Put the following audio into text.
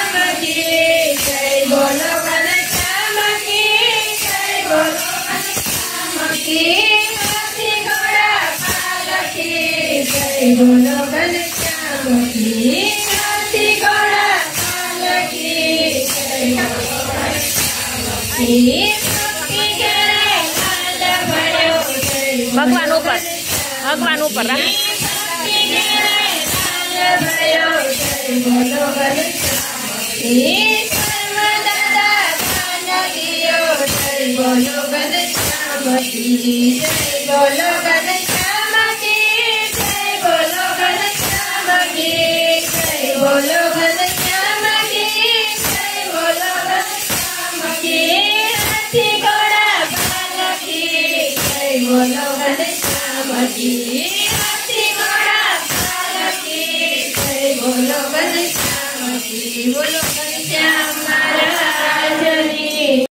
जय बोलो घनश्याम की जय बोलो घनश्याम की हाथी घोड़ा पालकी जय बोलो घनश्याम की हाथी घोड़ा पालकी जय बोलो घनश्याम की भगवान ऊपर रख जय बोलो जय बोलो घनश्याम की जय बोलो घनश्याम की जय बोलो घनश्याम की जय बोलो घनश्याम की जय बोलो घनश्याम की हाथी घोड़ा पालकी जय बोलो घनश्याम की हाथी घोड़ा पालकी जय बोलो घनश्याम की बोलो घनश्याम